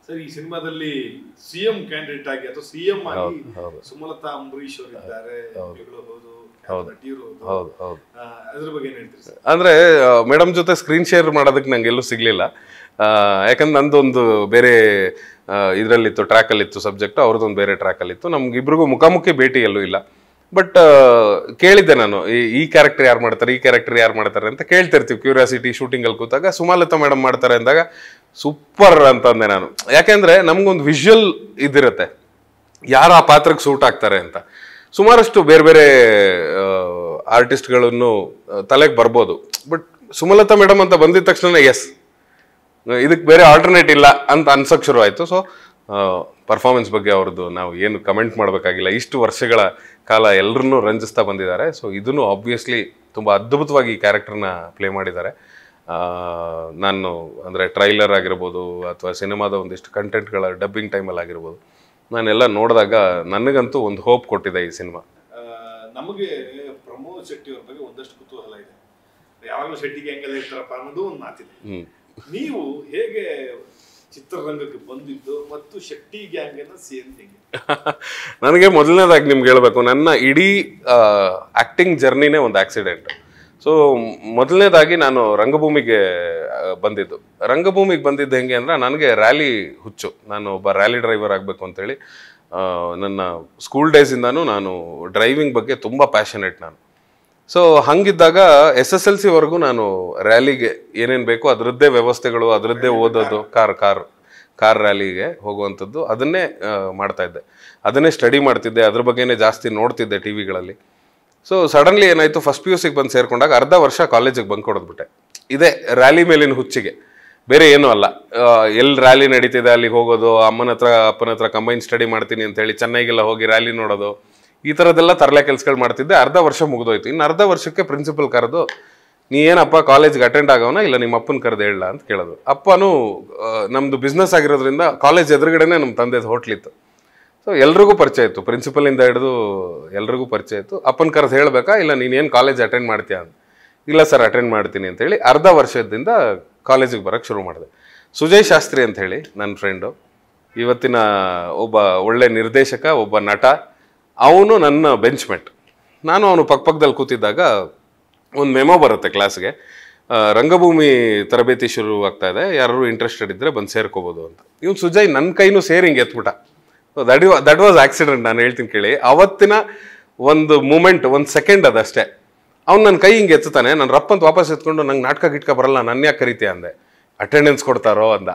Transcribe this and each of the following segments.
Sir, ಈ ಸಿನಿಮಾದಲ್ಲಿ CM candidate ಆಗಿ ಅಥವಾ ಸಿಎಂ ಆಗಿ ಸುಮಲತಾ ಅಂಬರೀಶ್ ಅವರು ಇದ್ದಾರೆ. ಅದ್ರ ಬಗ್ಗೆ ಏನ್ ಹೇಳ್ತೀರಿ ಸರ್? ಅಂದ್ರೆ ಮೇಡಮ್ ಜೊತೆ ಸ್ಕ್ರೀನ್ ಶೇರ್ ಮಾಡೋದಕ್ಕೆ ನಂಗೆ ಎಲ್ಲೂ ಸಿಗ್ಲಿಲ್ಲ. ಯಾಕಂದ್ರೆ ನಂದೊಂದು ಬೇರೆ ಇದ್ರಲ್ಲಿತ್ತು, ಟ್ರ್ಯಾಕ್ ಅಲ್ಲಿ ಇತ್ತು ಸಬ್ಜೆಕ್ಟ್, ಅವ್ರದ್ದೊಂದು ಬೇರೆ ಟ್ರ್ಯಾಕ್ ಅಲ್ಲಿ ಇತ್ತು. ನಮ್ಗಿಬ್ರಿಗೂ ಮುಖಾಮುಖಿ ಭೇಟಿ ಎಲ್ಲೂ ಇಲ್ಲ. ಬಟ್ ಕೇಳಿದ್ದೆ ನಾನು, ಈ ಕ್ಯಾರೆಕ್ಟರ್ ಯಾರು ಮಾಡ್ತಾರೆ, ಈ ಕ್ಯಾರೆಕ್ಟರ್ ಯಾರು ಮಾಡ್ತಾರೆ ಅಂತ ಕೇಳ್ತಿರ್ತೀವಿ ಕ್ಯೂರಿಯಾಸಿಟಿ. ಶೂಟಿಂಗ್ ಅಲ್ಲಿ ಕೂತಾಗ ಸುಮಲತಾ ಮೇಡಮ್ ಮಾಡ್ತಾರೆ ಅಂದಾಗ ಸೂಪರ್ ಅಂತಂದೆ ನಾನು. ಯಾಕೆಂದ್ರೆ ನಮ್ಗೊಂದು ವಿಜುವಲ್ ಇದಿರುತ್ತೆ, ಯಾರು ಆ ಪಾತ್ರಕ್ಕೆ ಸೂಟ್ ಆಗ್ತಾರೆ ಅಂತ. ಸುಮಾರಷ್ಟು ಬೇರೆ ಬೇರೆ ಆರ್ಟಿಸ್ಟ್ಗಳನ್ನು ತಲೆಗೆ ಬರ್ಬೋದು, ಬಟ್ ಸುಮಲತಾ ಮೇಡಮ್ ಅಂತ ಬಂದಿದ ತಕ್ಷಣ ಎಸ್, ಇದಕ್ಕೆ ಬೇರೆ ಆಲ್ಟರ್ನೇಟ್ ಇಲ್ಲ ಅಂತ ಅನ್ಸಕ್ ಶುರು ಆಯ್ತು. ಸೊ ಪರ್ಫಾರ್ಮೆನ್ಸ್ ಬಗ್ಗೆ ಅವ್ರದ್ದು ನಾವು ಏನು ಕಮೆಂಟ್ ಮಾಡಬೇಕಾಗಿಲ್ಲ. ಇಷ್ಟು ವರ್ಷಗಳ ಕಾಲ ಎಲ್ಲರನ್ನೂ ರಂಜಿಸ್ತಾ ಬಂದಿದ್ದಾರೆ. ಸೊ ಇದನ್ನು ಆಬ್ವಿಯಸ್ಲಿ ತುಂಬ ಅದ್ಭುತವಾಗಿ ಈ ಕ್ಯಾರೆಕ್ಟರ್ನ ಪ್ಲೇ ಮಾಡಿದ್ದಾರೆ. ನಾನು ಅಂದರೆ ಟ್ರೈಲರ್ ಆಗಿರ್ಬೋದು ಅಥವಾ ಸಿನಿಮಾದ ಒಂದಿಷ್ಟು ಕಂಟೆಂಟ್ಗಳ ಡಬ್ಬಿಂಗ್ ಟೈಮಲ್ಲಿ ಆಗಿರ್ಬೋದು, ನಾನೆಲ್ಲ ನೋಡಿದಾಗ ನನಗಂತೂ ಒಂದು ಹೋಪ್ ಕೊಟ್ಟಿದೆ ಈ ಸಿನಿಮಾ. ನಮಗೆ ಪ್ರಮೋದ್ ಶೆಟ್ಟಿ ಅವ್ರ ಬಗ್ಗೆ ಒಂದಷ್ಟು ಕುತೂಹಲ ಇದೆ. ಯಾವಾಗಲೂ ಶೆಟ್ಟಿಗೆ ಹೆಂಗೆಲ್ಲ ಇರ್ತಾರಪ್ಪ ಅನ್ನೋದು ಒಂದು ಮಾತಿದೆ. ನೀವು ಹೇಗೆ ಚಿತ್ರರಂಗಕ್ಕೆ ಬಂದಿದ್ದು ಮತ್ತು ಶೆಟ್ಟಿ ಗ್ಯಾಂಗ್ ಅನ್ನ ಸೇರಿದಂಗೆ? ನನಗೆ ಮೊದಲನೇದಾಗಿ ನಿಮ್ಗೆ ಹೇಳ್ಬೇಕು, ನನ್ನ ಇಡೀ ಆಕ್ಟಿಂಗ್ ಜರ್ನಿನೇ ಒಂದು ಆಕ್ಸಿಡೆಂಟ್. ಸೊ ಮೊದಲನೇದಾಗಿ ನಾನು ರಂಗಭೂಮಿಗೆ ಬಂದಿದ್ದು. ರಂಗಭೂಮಿಗೆ ಬಂದಿದ್ದು ಹೆಂಗೆ ಅಂದ್ರೆ, ನನಗೆ ರ್ಯಾಲಿ ಹುಚ್ಚು. ನಾನು ಒಬ್ಬ ರ್ಯಾಲಿ ಡ್ರೈವರ್ ಆಗಬೇಕು ಅಂತೇಳಿ ನನ್ನ ಸ್ಕೂಲ್ ಡೇಸಿಂದಾನು ನಾನು ಡ್ರೈವಿಂಗ್ ಬಗ್ಗೆ ತುಂಬ ಪ್ಯಾಷನೇಟ್ ನಾನು. ಸೊ ಹಂಗಿದ್ದಾಗ SSLC ನಾನು ರ್ಯಾಲಿಗೆ ಏನೇನು ಬೇಕೋ ಅದರದ್ದೇ ವ್ಯವಸ್ಥೆಗಳು, ಅದರದ್ದೇ ಓದೋದು, ಕಾರ್ ರ್ಯಾಲಿಗೆ ಹೋಗುವಂಥದ್ದು ಅದನ್ನೇ ಮಾಡ್ತಾ ಇದ್ದೆ. ಅದನ್ನೇ ಸ್ಟಡಿ ಮಾಡ್ತಿದ್ದೆ, ಅದ್ರ ಬಗ್ಗೆನೇ ಜಾಸ್ತಿ ನೋಡ್ತಿದ್ದೆ ಟಿವಿಗಳಲ್ಲಿ. ಸೊ ಸಡನ್ಲಿ ಏನಾಯಿತು, ಫಸ್ಟ್ PUC ಬಂದು ಸೇರ್ಕೊಂಡಾಗ ಅರ್ಧ ವರ್ಷ ಕಾಲೇಜಿಗೆ ಬಂಕ್ ಕೊಡೋದ್ಬಿಟ್ಟೆ. ಇದೇ ರ್ಯಾಲಿ ಮೇಲಿನ ಹುಚ್ಚಿಗೆ, ಬೇರೆ ಏನೂ ಅಲ್ಲ. ಎಲ್ಲಿ ರ್ಯಾಲಿ ನಡೀತಿದೆ ಅಲ್ಲಿಗೆ ಹೋಗೋದು, ಅಮ್ಮನ ಹತ್ರ ಅಪ್ಪನ ಹತ್ರ ಕಂಬೈನ್ ಸ್ಟಡಿ ಮಾಡ್ತೀನಿ ಅಂತೇಳಿ ಚೆನ್ನೈಗೆಲ್ಲ ಹೋಗಿ ರ್ಯಾಲಿ ನೋಡೋದು, ಈ ಥರದ್ದೆಲ್ಲ ತರಲೆ ಕೆಲಸಗಳು ಮಾಡ್ತಿದ್ದೆ. ಅರ್ಧ ವರ್ಷ ಮುಗಿದೋಯ್ತು. ಇನ್ನು ಅರ್ಧ ವರ್ಷಕ್ಕೆ ಪ್ರಿನ್ಸಿಪಲ್ ಕರೆದು, ನೀ ಏನಪ್ಪ ಕಾಲೇಜ್ಗೆ ಅಟೆಂಡ್ ಆಗೋನ ಇಲ್ಲ ನಿಮ್ಮ ಅಪ್ಪನ ಕರೆದು ಹೇಳ ಅಂತ ಕೇಳೋದು. ಅಪ್ಪನೂ ನಮ್ಮದು ಬಿಸ್ನೆಸ್ ಆಗಿರೋದ್ರಿಂದ ಕಾಲೇಜ್ ಎದುರುಗಡೆನೇ ನಮ್ಮ ತಂದೆದು ಹೋಟ್ಲಿತ್ತು. ಸೊ ಎಲ್ರಿಗೂ ಪರಿಚಯ ಇತ್ತು, ಪ್ರಿನ್ಸಿಪಲಿಂದ ಹಿಡಿದು ಎಲ್ರಿಗೂ ಪರಿಚಯ ಇತ್ತು. ಅಪ್ಪನ ಕರೆದು ಹೇಳಬೇಕಾ ಇಲ್ಲ ನೀನೇನು ಕಾಲೇಜ್ ಅಟೆಂಡ್ ಮಾಡ್ತೀಯಾ ಅಂತ. ಇಲ್ಲ ಸರ್ ಅಟೆಂಡ್ ಮಾಡ್ತೀನಿ ಅಂತೇಳಿ ಅರ್ಧ ವರ್ಷದಿಂದ ಕಾಲೇಜಿಗೆ ಬರೋಕ್ಕೆ ಶುರು ಮಾಡಿದೆ. ಸುಜಯ್ ಶಾಸ್ತ್ರಿ ಅಂತ ಹೇಳಿ ನನ್ನ ಫ್ರೆಂಡು, ಇವತ್ತಿನ ಒಬ್ಬ ಒಳ್ಳೆ ನಿರ್ದೇಶಕ, ಒಬ್ಬ ನಟ. ಅವನು ನನ್ನ ಬೆಂಚ್ಮೆಟ್. ನಾನು ಅವನು ಪಕ್ಕದಲ್ಲಿ ಕೂತಿದ್ದಾಗ ಒಂದು ಮೆಮೊ ಬರುತ್ತೆ ಕ್ಲಾಸ್ಗೆ, ರಂಗಭೂಮಿ ತರಬೇತಿ ಶುರು ಆಗ್ತಾ ಇದೆ, ಯಾರು ಇಂಟ್ರೆಸ್ಟೆಡ್ ಇದ್ದರೆ ಬಂದು ಸೇರ್ಕೋಬೋದು ಅಂತ. ಇವನು ಸುಜಯ್ ನನ್ನ ಕೈನೂ ಸೇರಿ ಹಿಂಗೆ ಎತ್ಬಿಟ್ಟ. That was accident. ನಾನು ಹೇಳ್ತೀನಿ ಕೇಳಿ, ಅವತ್ತಿನ ಒಂದು ಮೂಮೆಂಟ್, ಒಂದು ಸೆಕೆಂಡ್ ಅದಷ್ಟೇ. ಅವ್ನು ನನ್ನ ಕೈ ಹಿಂಗೆ ಎತ್ತಾನೆ, ನಾನು ರಪ್ಪ ಅಂತ ವಾಪಸ್ ಎತ್ಕೊಂಡು, ನಂಗೆ ನಾಟಕ ಗಿಟ್ಕ ಬರಲ್ಲ, ನನ್ನ ಯಾಕೆ ಕರಿತೀಯ ಅಂದೆ. ಅಟೆಂಡೆನ್ಸ್ ಕೊಡ್ತಾರೋ ಅಂದ.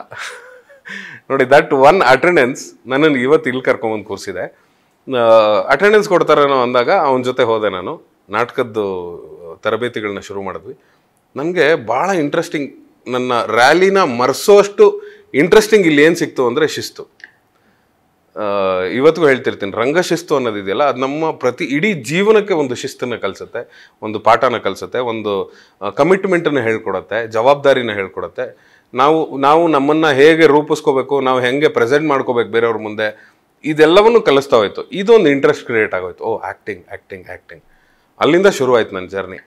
ನೋಡಿ, ದಟ್ ಒನ್ ಅಟೆಂಡೆನ್ಸ್ ನನ್ನನ್ನು ಇವತ್ತು ಇಲ್ಲಿ ಕರ್ಕೊಂಬಂದು ಕೂರಿಸಿದೆ. ಅಟೆಂಡೆನ್ಸ್ ಕೊಡ್ತಾರೇನೋ ಅಂದಾಗ ಅವನ ಜೊತೆ ಹೋದೆ. ನಾನು ನಾಟಕದ್ದು ತರಬೇತಿಗಳನ್ನ ಶುರು ಮಾಡಿದ್ವಿ. ನನಗೆ ಭಾಳ ಇಂಟ್ರೆಸ್ಟಿಂಗ್, ನನ್ನ ರ್ಯಾಲಿನ ಮರೆಸೋಷ್ಟು ಇಂಟ್ರೆಸ್ಟಿಂಗ್ ಇಲ್ಲಿ ಏನು ಸಿಕ್ತು ಅಂದರೆ ಶಿಸ್ತು. ಇವತ್ತಿಗೂ ಹೇಳ್ತಿರ್ತೀನಿ, ರಂಗಶಿಸ್ತು ಅನ್ನೋದಿದೆಯಲ್ಲ, ಅದು ನಮ್ಮ ಇಡೀ ಜೀವನಕ್ಕೆ ಒಂದು ಶಿಸ್ತನ್ನು ಕಲಿಸುತ್ತೆ, ಒಂದು ಪಾಠನ ಕಲಿಸುತ್ತೆ, ಒಂದು ಕಮಿಟ್ಮೆಂಟನ್ನು ಹೇಳ್ಕೊಡುತ್ತೆ, ಜವಾಬ್ದಾರಿನ ಹೇಳ್ಕೊಡುತ್ತೆ. ನಾವು ನಮ್ಮನ್ನು ಹೇಗೆ ರೂಪಿಸ್ಕೋಬೇಕು, ನಾವು ಹೇಗೆ ಪ್ರೆಸೆಂಟ್ ಮಾಡ್ಕೋಬೇಕು ಬೇರೆಯವ್ರ ಮುಂದೆ, ಇದೆಲ್ಲವನ್ನೂ ಕಲಿಸ್ತಾ ಹೋಯ್ತು. ಇದೊಂದು ಇಂಟ್ರೆಸ್ಟ್ ಕ್ರಿಯೇಟ್ ಆಗೋಯ್ತು. ಆ್ಯಕ್ಟಿಂಗ್. ಅಲ್ಲಿಂದ ಶುರು ಆಯ್ತು ನನ್ನ ಜರ್ನಿ.